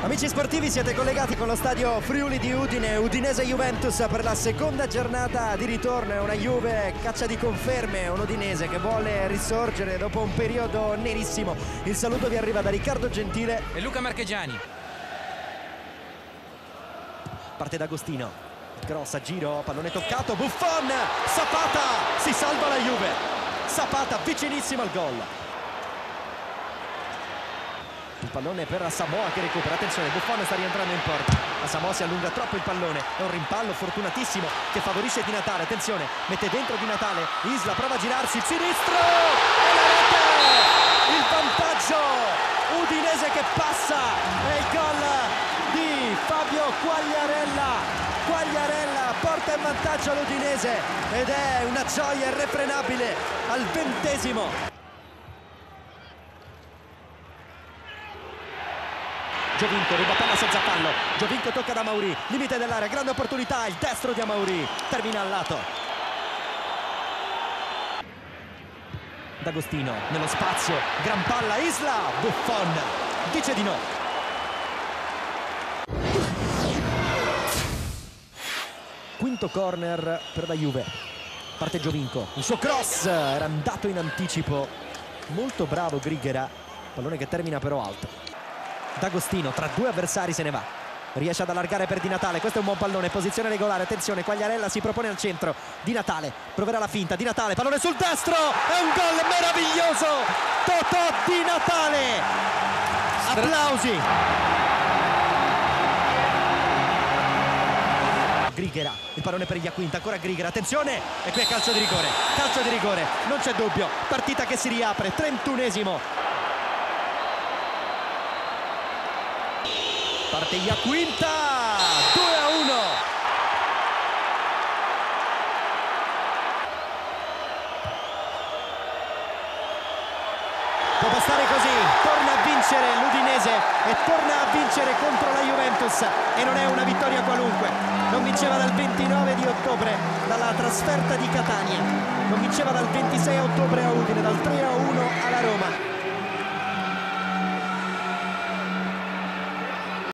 Amici sportivi, siete collegati con lo stadio Friuli di Udine, Udinese-Juventus per la seconda giornata di ritorno. È una Juve caccia di conferme, un Udinese che vuole risorgere dopo un periodo nerissimo. Il saluto vi arriva da Riccardo Gentile e Luca Marchegiani. Parte D'Agostino, cross a giro, pallone toccato, Buffon, Zapata, si salva la Juve. Zapata vicinissimo al gol. Il pallone per Samoa che recupera, attenzione, Buffon sta rientrando in porta, la Samoa si allunga troppo il pallone, è un rimpallo fortunatissimo che favorisce Di Natale, attenzione, mette dentro Di Natale, Isla prova a girarsi, il sinistro e la rete, il vantaggio Udinese che passa e il gol di Fabio Quagliarella porta in vantaggio l'Udinese ed è una gioia irrefrenabile al 20°. Giovinco ruba palla senza fallo, Giovinco tocca da Mauri, limite dell'area, grande opportunità, il destro di Mauri, termina al lato. D'Agostino nello spazio, gran palla, Isla, Buffon dice di no. Quinto corner per la Juve, parte Giovinco, il suo cross era andato in anticipo, molto bravo Grighera, pallone che termina però alto. D'Agostino tra due avversari se ne va, riesce ad allargare per Di Natale, questo è un buon pallone, posizione regolare, attenzione, Quagliarella si propone al centro, Di Natale proverà la finta, Di Natale, pallone sul destro, è un gol meraviglioso, Totò Di Natale, applausi. Grighera, il pallone per Iaquinta, ancora Grighera, attenzione, e qui è calcio di rigore, non c'è dubbio, partita che si riapre, 31°. Parte Iaquinta, 2-1. Può bastare così, torna a vincere l'Udinese e torna a vincere contro la Juventus e non è una vittoria qualunque. Non vinceva dal 29 di ottobre dalla trasferta di Catania, non vinceva dal 26 ottobre a Udine, dal 3-1 alla Roma.